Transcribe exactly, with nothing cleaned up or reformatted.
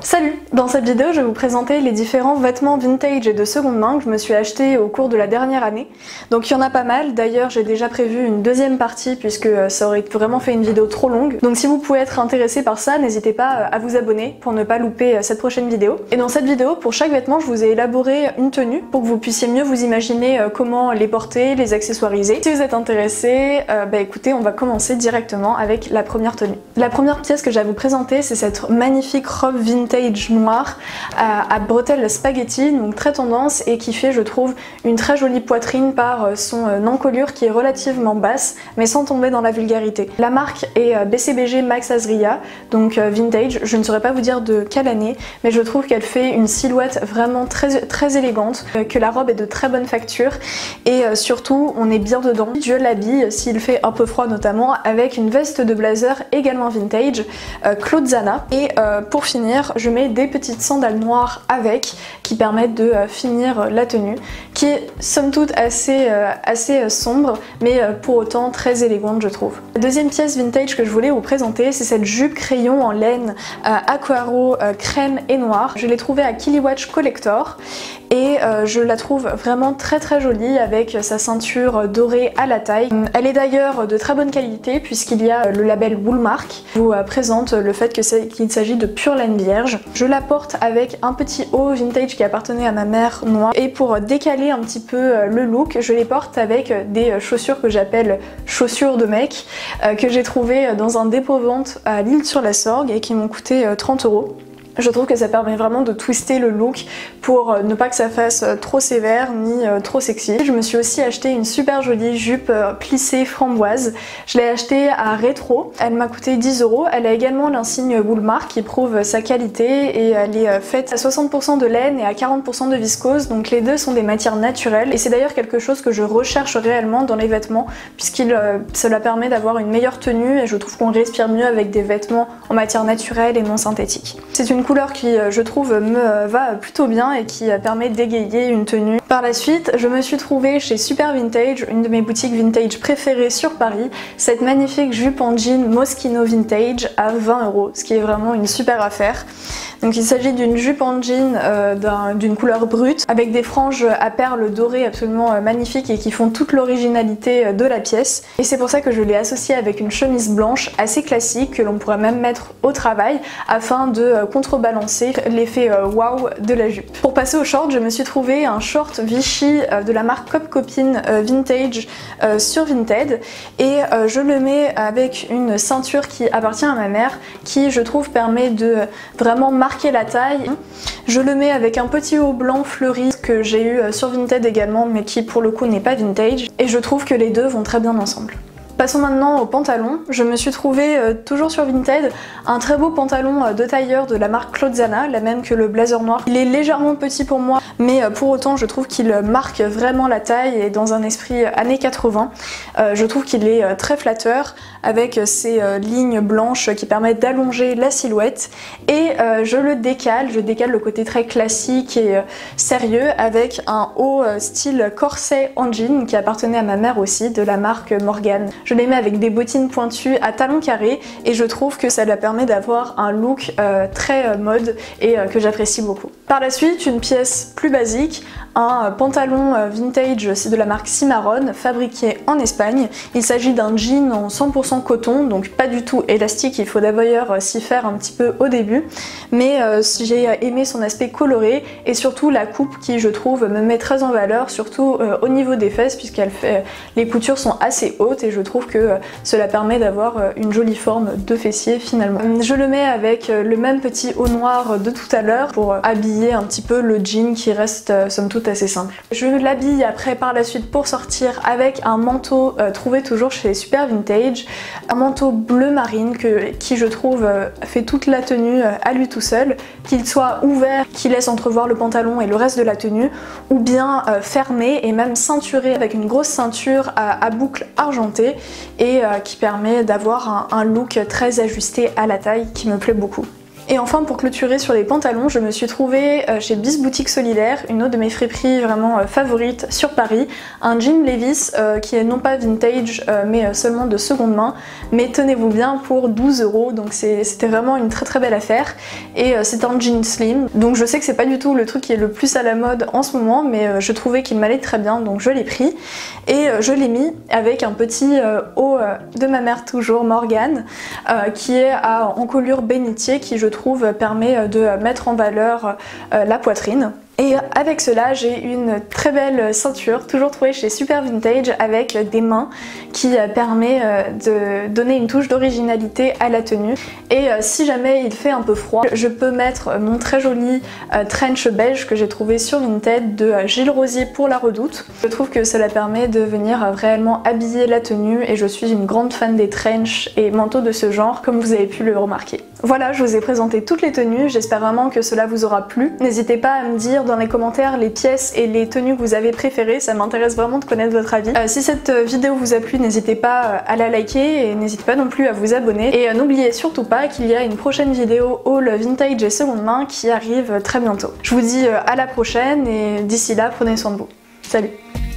Salut! Dans cette vidéo, je vais vous présenter les différents vêtements vintage et de seconde main que je me suis acheté au cours de la dernière année. Donc il y en a pas mal, d'ailleurs j'ai déjà prévu une deuxième partie puisque ça aurait vraiment fait une vidéo trop longue. Donc si vous pouvez être intéressé par ça, n'hésitez pas à vous abonner pour ne pas louper cette prochaine vidéo. Et dans cette vidéo, pour chaque vêtement, je vous ai élaboré une tenue pour que vous puissiez mieux vous imaginer comment les porter, les accessoiriser. Si vous êtes intéressé, euh, bah écoutez, on va commencer directement avec la première tenue. La première pièce que j'ai à vous présenter, c'est cette magnifique robe vintage noire à, à bretelles spaghetti, donc très tendance et qui fait, je trouve, une très jolie poitrine par son encolure qui est relativement basse mais sans tomber dans la vulgarité. La marque est B C B G Max Azria, donc vintage. Je ne saurais pas vous dire de quelle année, mais je trouve qu'elle fait une silhouette vraiment très, très élégante, que la robe est de très bonne facture et surtout on est bien dedans. Je l'habille, s'il fait un peu froid notamment, avec une veste de blazer également vintage, Claude Zana, et euh, pour finir je mets des petites sandales noires avec qui permettent de euh, finir la tenue, qui est somme toute assez, euh, assez euh, sombre mais euh, pour autant très élégante je trouve. La deuxième pièce vintage que je voulais vous présenter, c'est cette jupe crayon en laine euh, aquaro euh, crème et noir. Je l'ai trouvée à Kiliwatch Collector et euh, je la trouve vraiment très très jolie avec sa ceinture dorée à la taille. Elle est d'ailleurs de très bonne qualité puisqu'il y a le label Woolmark qui vous euh, présente le fait que c'est qu'il s'agit de pure laine vierge. Je la porte avec un petit haut vintage qui appartenait à ma mère noir et pour décaler un petit peu le look, je les porte avec des chaussures que j'appelle chaussures de mec euh, que j'ai trouvées dans un dépôt-vente à l'Isle-sur-la-Sorgue et qui m'ont coûté trente euros. Je trouve que ça permet vraiment de twister le look pour ne pas que ça fasse trop sévère ni trop sexy. Je me suis aussi acheté une super jolie jupe plissée framboise. Je l'ai achetée à Rétro. Elle m'a coûté dix euros. Elle a également l'insigne Woolmark qui prouve sa qualité et elle est faite à soixante pour cent de laine et à quarante pour cent de viscose. Donc les deux sont des matières naturelles et c'est d'ailleurs quelque chose que je recherche réellement dans les vêtements puisqu'il euh, cela permet d'avoir une meilleure tenue et je trouve qu'on respire mieux avec des vêtements en matière naturelle et non synthétique. C'est une couleur qui, je trouve, me va plutôt bien et qui permet d'égayer une tenue. Par la suite, je me suis trouvée chez Super Vintage, une de mes boutiques vintage préférées sur Paris, cette magnifique jupe en jean Moschino Vintage à vingt euros, ce qui est vraiment une super affaire. Donc il s'agit d'une jupe en jean euh, d'une couleur brute avec des franges à perles dorées absolument euh, magnifiques et qui font toute l'originalité de la pièce. Et c'est pour ça que je l'ai associée avec une chemise blanche assez classique que l'on pourrait même mettre au travail afin de euh, contrebalancer l'effet euh, wow de la jupe. Pour passer au short, je me suis trouvé un short Vichy euh, de la marque Cop Copine euh, Vintage euh, sur Vinted et euh, je le mets avec une ceinture qui appartient à ma mère qui je trouve permet de vraiment marquer marquer la taille. Je le mets avec un petit haut blanc fleuri que j'ai eu sur Vinted également mais qui pour le coup n'est pas vintage et je trouve que les deux vont très bien ensemble. Passons maintenant au pantalon. Je me suis trouvé euh, toujours sur Vinted un très beau pantalon euh, de tailleur de la marque Claude Zana, la même que le blazer noir. Il est légèrement petit pour moi mais euh, pour autant je trouve qu'il marque vraiment la taille et dans un esprit années quatre-vingts. Euh, je trouve qu'il est euh, très flatteur avec ces euh, lignes blanches qui permettent d'allonger la silhouette et euh, je le décale, je décale le côté très classique et euh, sérieux avec un haut euh, style corset en jean qui appartenait à ma mère aussi de la marque Morgan. Je les mets avec des bottines pointues à talons carrés et je trouve que ça leur permet d'avoir un look euh, très euh, mode et euh, que j'apprécie beaucoup. Par la suite, une pièce plus basique, un pantalon euh, vintage, c'est de la marque Cimarron, fabriqué en Espagne. Il s'agit d'un jean en cent pour cent coton, donc pas du tout élastique, il faut d'ailleurs euh, s'y faire un petit peu au début. Mais euh, j'ai aimé son aspect coloré et surtout la coupe qui je trouve me met très en valeur, surtout euh, au niveau des fesses puisqu'elle fait, les coutures sont assez hautes et je trouve que cela permet d'avoir une jolie forme de fessier finalement. Je le mets avec le même petit haut noir de tout à l'heure pour habiller un petit peu le jean qui reste somme toute assez simple. Je l'habille après par la suite pour sortir avec un manteau euh, trouvé toujours chez Super Vintage, un manteau bleu marine que, qui je trouve euh, fait toute la tenue euh, à lui tout seul, qu'il soit ouvert, qui laisse entrevoir le pantalon et le reste de la tenue, ou bien euh, fermé et même ceinturé avec une grosse ceinture à, à boucle argentée et euh, qui permet d'avoir un, un look très ajusté à la taille qui me plaît beaucoup. Et enfin pour clôturer sur les pantalons, je me suis trouvée chez Bis Boutique Solidaire, une autre de mes friperies vraiment favorites sur Paris, un jean Levi's euh, qui est non pas vintage euh, mais seulement de seconde main, mais tenez-vous bien pour douze euros, donc c'était vraiment une très très belle affaire. Et euh, c'est un jean slim, donc je sais que c'est pas du tout le truc qui est le plus à la mode en ce moment, mais euh, je trouvais qu'il m'allait très bien, donc je l'ai pris. Et euh, je l'ai mis avec un petit euh, haut euh, de ma mère toujours, Morgane, euh, qui est à encolure bénitier, qui je trouve permet de mettre en valeur euh, la poitrine. Et avec cela, j'ai une très belle ceinture, toujours trouvée chez Super Vintage, avec des mains qui permet de donner une touche d'originalité à la tenue. Et si jamais il fait un peu froid, je peux mettre mon très joli trench beige que j'ai trouvé sur Vinted de Gilles Rosier pour la Redoute. Je trouve que cela permet de venir réellement habiller la tenue et je suis une grande fan des trench et manteaux de ce genre, comme vous avez pu le remarquer. Voilà, je vous ai présenté toutes les tenues, j'espère vraiment que cela vous aura plu. N'hésitez pas à me dire dans les commentaires les pièces et les tenues que vous avez préférées, ça m'intéresse vraiment de connaître votre avis. Euh, si cette vidéo vous a plu, n'hésitez pas à la liker et n'hésitez pas non plus à vous abonner. Et euh, n'oubliez surtout pas qu'il y a une prochaine vidéo haul vintage et seconde main qui arrive très bientôt. Je vous dis euh, à la prochaine et d'ici là, prenez soin de vous. Salut!